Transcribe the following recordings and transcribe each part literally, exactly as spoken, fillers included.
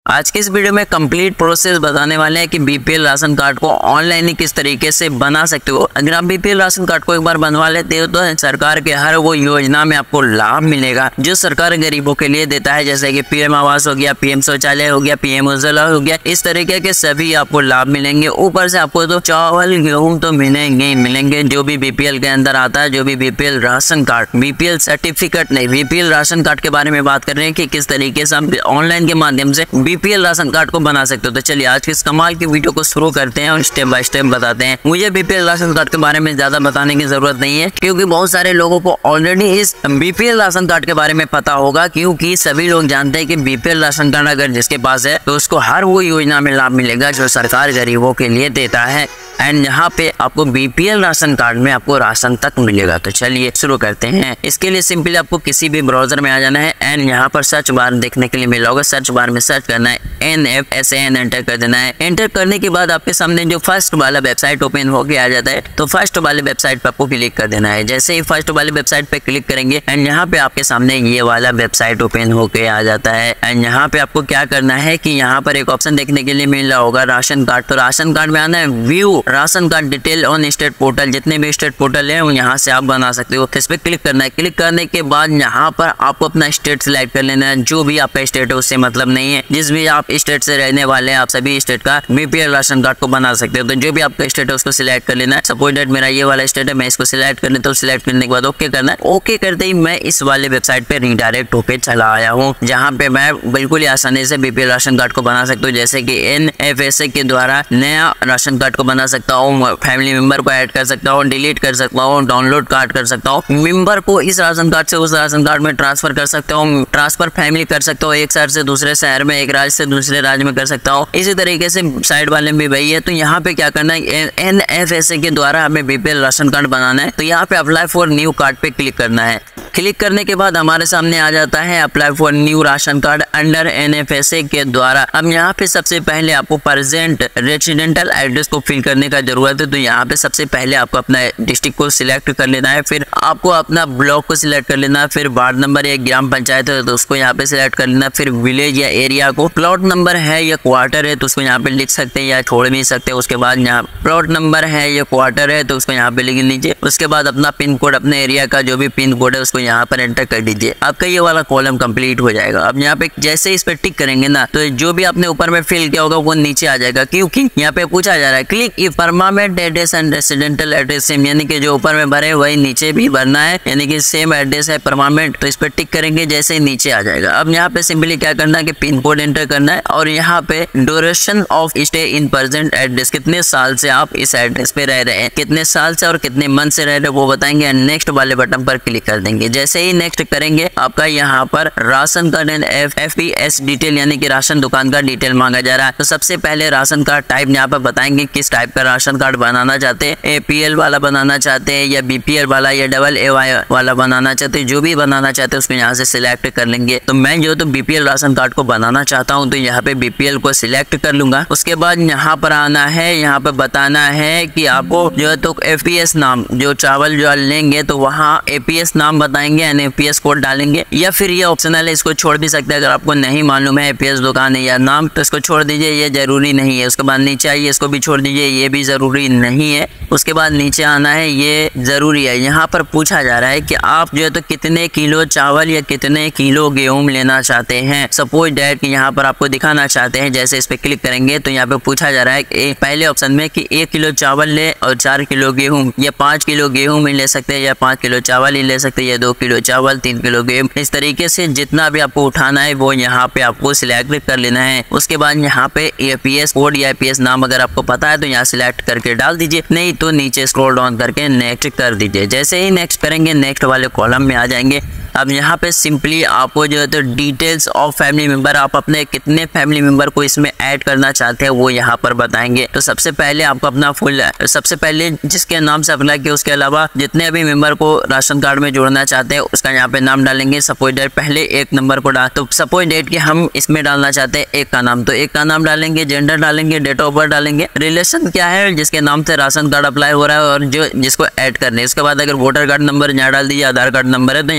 आज के इस वीडियो में कंप्लीट प्रोसेस बताने वाले हैं कि बीपीएल राशन कार्ड को ऑनलाइन किस तरीके से बना सकते हो। अगर आप बीपीएल राशन कार्ड को एक बार बनवा लेते हो तो सरकार के हर वो योजना में आपको लाभ मिलेगा जो सरकार गरीबों के लिए देता है, जैसे कि पीएम आवास हो गया, पीएम शौचालय हो गया, पीएम उज्ज्वला हो गया। इस तरीके के सभी आपको लाभ मिलेंगे। ऊपर से आपको तो चावल गेहूं तो मिलेंगे ही मिलेंगे जो भी बीपीएल के अंदर आता है, जो भी BPL ration card, BPL certificate नहीं, बीपीएल राशन कार्ड के बारे में बात कर रहे हैं कि किस तरीके से हम ऑनलाइन के माध्यम से बीपीएल राशन कार्ड को बना सकते हो। तो चलिए आज के इस कमाल की वीडियो को शुरू करते हैं और स्टेप बाय स्टेप बताते हैं। मुझे बीपीएल राशन कार्ड के बारे में ज्यादा बताने की जरूरत नहीं है क्योंकि बहुत सारे लोगों को ऑलरेडी इस बीपीएल राशन कार्ड के बारे में पता होगा, क्योंकि सभी लोग जानते हैं कि बीपीएल राशन कार्ड अगर जिसके पास है तो उसको हर वो योजना में लाभ मिलेगा जो सरकार गरीबों के लिए देता है। एंड यहाँ पे आपको बीपीएल राशन कार्ड में आपको राशन तक मिलेगा। तो चलिए शुरू करते हैं। इसके लिए सिंपली आपको किसी भी ब्राउजर में आ जाना है एंड यहाँ पर सर्च बार देखने के लिए मिला होगा। सर्च बार में सर्च करना है N F S N, enter कर देना है। एंटर करने के बाद आपके सामने जो फर्स्ट वाला वेबसाइट ओपन होके आ जाता है, तो फर्स्ट वाले वेबसाइट पर आपको क्लिक कर देना है। जैसे ही फर्स्ट वाले वेबसाइट पे क्लिक करेंगे एंड यहाँ पे आपके सामने ये वाला वेबसाइट ओपन होके आ जाता है। एंड यहाँ पे आपको क्या करना है कि यहाँ पर एक ऑप्शन देखने के लिए मिल रहा होगा राशन कार्ड। तो राशन कार्ड में आना है view ration card detail on state portal. जितने भी स्टेट पोर्टल है वो यहाँ से आप बना सकते हो। इस पे क्लिक करना है। क्लिक करने के बाद यहाँ पर आपको अपना स्टेट सिलेक्ट कर लेना है। जो भी आपका स्टेट है उससे मतलब नहीं है, जिस भी आप स्टेट से रहने वाले हैं आप सभी स्टेट का बीपीएल राशन कार्ड को बना सकते हो। तो जो भी आपका स्टेट है उसको सिलेक्ट कर लेना है। सपोज दैट मेरा ये वाला स्टेट है, मैं इसको सिलेक्ट कर लेता हूँ। सिलेक्ट करने के बाद ओके करना है। ओके करते ही मैं इस वाले वेबसाइट पे रिडायरेक्ट होके चला आया हूँ, जहाँ पे मैं बिल्कुल ही आसानी से बीपीएल राशन कार्ड को बना सकता हूँ। जैसे कि एन एफ एस ए के द्वारा नया राशन कार्ड को बना सकता हूँ, फैमिली मेंबर को ऐड कर सकता हूँ, डिलीट कर सकता हूँ, डाउनलोड कार्ड कर सकता हूँ, मेंबर को इस राशन कार्ड से उस राशन कार्ड में ट्रांसफर कर सकता हूँ, ट्रांसफर फैमिली कर सकता हूँ, एक शहर से दूसरे शहर में, एक राज्य से दूसरे राज्य में कर सकता हूँ। इसी तरीके से साइड वाले में भी वही है। तो यहाँ पे क्या करना है, एन एफ एस ए के द्वारा हमें बीपीएल राशन कार्ड बनाना है। तो यहाँ पे अप्लाई फॉर न्यू कार्ड पे क्लिक करना है। क्लिक करने के बाद हमारे सामने आ जाता है apply for new ration card under N F S A के द्वारा। अब यहाँ पे सबसे पहले आपको प्रेजेंट रेजिडेंटल एड्रेस को फिल करने का जरूरत है। तो यहाँ पे सबसे पहले आपको अपना डिस्ट्रिक्ट को सिलेक्ट कर लेना है, फिर आपको अपना ब्लॉक को सिलेक्ट कर लेना है, फिर वार्ड नंबर या ग्राम पंचायत है तो उसको यहाँ पे सिलेक्ट कर लेना, फिर विलेज या एरिया को, प्लॉट नंबर है या क्वार्टर है तो उसको यहाँ पे लिख सकते हैं या छोड़ भी सकते हैं। उसके बाद यहाँ प्लॉट नंबर है या क्वार्टर है तो उसको यहाँ पे लिख लीजिए। उसके बाद अपना पिन कोड, अपने एरिया का जो भी पिन कोड है उसको यहाँ पर एंटर कर दीजिए। आपका ये वाला कॉलम कंप्लीट हो जाएगा। अब यहाँ पे जैसे इस पे टिक करेंगे ना तो जो भी आपने ऊपर में फिल किया होगा वो नीचे आ जाएगा, क्योंकि यहाँ पे पूछा जा रहा है click if permanent address and residential address same, यानी कि जो ऊपर में भरे वही नीचे भी भरना है, यानी कि सेम एड्रेस है परमानेंट। तो इस पे टिक करेंगे जैसे ही नीचे आ जाएगा। अब यहाँ पे सिंपली क्या करना है कि पिन कोड एंटर करना है और यहाँ पे duration of stay in present address, कितने साल से आप इस एड्रेस पे रह रहे हैं, कितने साल से और कितने मंथ से रह रहे हैं वो बताएंगे। नेक्स्ट वाले बटन पर क्लिक कर देंगे। जैसे ही नेक्स्ट करेंगे आपका यहाँ पर ration card and F P S detail, यानी कि राशन दुकान का डिटेल मांगा जा रहा है। तो सबसे पहले राशन कार्ड टाइप यहाँ पर बताएंगे किस टाइप का राशन कार्ड बनाना चाहते हैं, एपीएल वाला बनाना चाहते हैं या बीपीएल वाला या डबल ए वाई वाला बनाना चाहते हैं। जो भी बनाना चाहते हैं उसको यहाँ से सिलेक्ट कर लेंगे। तो मैं जो तो बीपीएल राशन कार्ड को बनाना चाहता हूँ तो यहाँ पे बीपीएल को सिलेक्ट कर लूंगा। उसके बाद यहाँ पर आना है, यहाँ पर बताना है कि आपको जो है तो एपीएस नाम, जो चावल जो लेंगे तो वहाँ एपीएस नाम बताएंगे एंड एपीएस कोड डालेंगे, या फिर ये ऑप्शनल है, इसको छोड़ भी सकते हैं। अगर आपको नहीं मालूम है एपीएस दुकान है या नाम तो इसको छोड़ दीजिए, ये जरूरी नहीं है। उसके बाद नीचे आइए, इसको भी छोड़ दीजिए, ये भी जरूरी नहीं है। उसके बाद नीचे आना है, ये जरूरी है। यहाँ पर पूछा जा रहा है कि आप जो है तो कितने किलो चावल या कितने किलो गेहूं लेना चाहते हैं। सपोज दैट कि यहाँ पर आपको दिखाना चाहते हैं। जैसे इस पे क्लिक करेंगे तो यहाँ पे पूछा जा रहा है कि पहले ऑप्शन में कि एक किलो चावल ले और चार किलो गेहूं, या पाँच किलो गेहूं में ले सकते हैं, या पाँच किलो चावल ही ले सकते हैं, या दो किलो चावल, तीन किलो गेहूं। इस तरीके से जितना भी आपको उठाना है वो यहाँ पे आपको सिलेक्ट कर लेना है। उसके बाद यहाँ पे एपीएस कोड या एपीएस नाम अगर आपको पता है तो यहाँ सिलेक्ट करके डाल दीजिए, नहीं तो नीचे स्क्रॉल डाउन करके नेक्स्ट कर दीजिए। जैसे ही नेक्स्ट करेंगे नेक्स्ट वाले कॉलम में आ जाएंगे। अब यहाँ पे सिंपली आपको जो है तो डिटेल्स ऑफ फैमिली मेंबर, आप अपने कितने फैमिली मेंबर को इसमें ऐड करना चाहते हैं वो यहाँ पर बताएंगे। तो सबसे पहले आपको अपना फुल, सबसे पहले जिसके नाम से अप्लाई किया उसके अलावा जितने भी मेंबर को राशन कार्ड में जोड़ना चाहते हैं उसका यहाँ पे नाम डालेंगे। सपोज डेट पहले एक नंबर को डाल, तो सपोज डेट कि हम इसमें डालना चाहते हैं एक का नाम, तो एक का नाम डालेंगे, जेंडर डालेंगे, डेट ऑफ बर्थ डालेंगे, रिलेशन क्या है जिसके नाम से राशन कार्ड अप्लाई हो रहा है और जो जिसको ऐड करने। उसके बाद अगर वोटर कार्ड नंबर यहाँ डाल दीजिए, आधार कार्ड नंबर है तो यहाँ डाल दीजिए।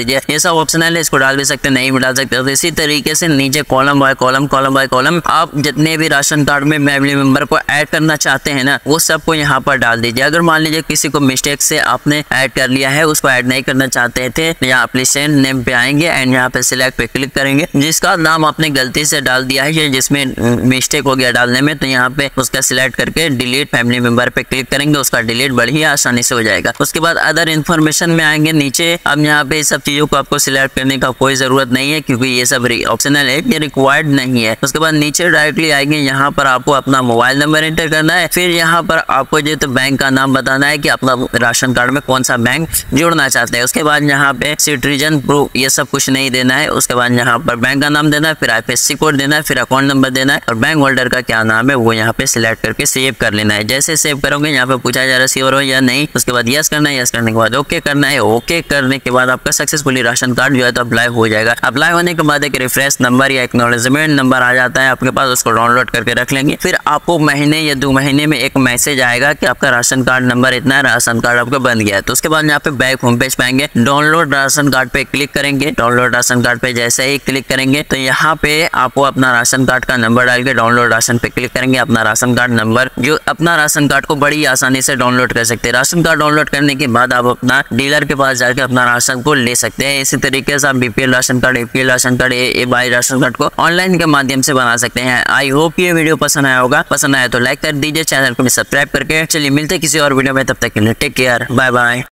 दीजिए। ये सब ऑप्शनल है, इसको डाल भी सकते हैं, नहीं भी डाल सकते। तो इसी तरीके से नीचे column by column column by column आप जितने भी राशन कार्ड में फैमिली मेंबर को ऐड करना चाहते हैं ना, वो सबको यहाँ पर डाल दीजिए। अगर मान लीजिए किसी को मिस्टेक से आपने ऐड कर लिया है, उसको ऐड नहीं करना चाहते थे, यहाँ एप्लीकेशन नेम पे आएंगे एंड यहाँ पे सिलेक्ट पे क्लिक करेंगे। जिसका नाम आपने गलती से डाल दिया है या जिसमें मिस्टेक हो गया डालने में, तो यहाँ पे उसका सिलेक्ट करके डिलीट फैमिली मेंबर पे क्लिक करेंगे, उसका डिलीट बड़ी आसानी से हो जाएगा। उसके बाद अदर इन्फॉर्मेशन में आएंगे नीचे। अब यहाँ पे सब चीजों को आपको सिलेक्ट करने का कोई जरूरत नहीं है, क्योंकि ये सब ऑप्शनल है, ये रिक्वायर्ड नहीं है। उसके बाद नीचे डायरेक्टली आएंगे, यहाँ पर आपको अपना मोबाइल नंबर एंटर करना है। फिर यहाँ पर आपको जो तो बैंक का नाम बताना है कि अपना राशन कार्ड में कौन सा बैंक जोड़ना चाहते हैं। उसके बाद यहाँ पे सिटीजन प्रूफ ये सब कुछ नहीं देना है। उसके बाद यहाँ पर बैंक का नाम देना है, फिर आईएफएससी कोड देना है, फिर अकाउंट नंबर देना है और बैंक होल्डर का क्या नाम है वो यहाँ पे सिलेक्ट करके सेव कर लेना है। जैसे सेव करोगे यहाँ पे पूछा जा रहा है श्योर हो या नहीं, उसके बाद यस करना है, यस करने के बाद ओके करना है। ओके करने के बाद आपका सक्सेसफुली राशन कार्ड जो है तो अप्लाई हो जाएगा। अप्लाई होने के बाद एक रिफ्रेश नंबर या एक्नॉलेजमेंट नंबर आ जाता है आपके पास, उसको डाउनलोड करके रख लेंगे। फिर आपको महीने या दो महीने में एक मैसेज आएगा कि आपका राशन कार्ड नंबर इतना है, राशन कार्ड आपका बन गया है। तो उसके बाद यहाँ पे बैक होम पेज पाएंगे, डाउनलोड राशन कार्ड पे क्लिक करेंगे। डाउनलोड राशन कार्ड पे जैसे ही क्लिक करेंगे तो यहाँ पे आपको अपना राशन कार्ड का नंबर डाल के डाउनलोड राशन पे क्लिक करेंगे। अपना राशन कार्ड नंबर जो अपना राशन कार्ड को बड़ी आसानी से डाउनलोड कर सकते हैं। राशन कार्ड डाउनलोड करने के बाद आप अपना डीलर के पास जाकर अपना राशन को ले सकते हैं। इसी तरीके से आप BPL ration card, APL ration card, A Y ration card को ऑनलाइन के माध्यम से बना सकते हैं। आई होप ये वीडियो पसंद आया होगा। पसंद आया तो लाइक कर दीजिए, चैनल को भी सब्सक्राइब करके। चलिए मिलते किसी और वीडियो में, तब तक के लिए टेक केयर, बाय बाय।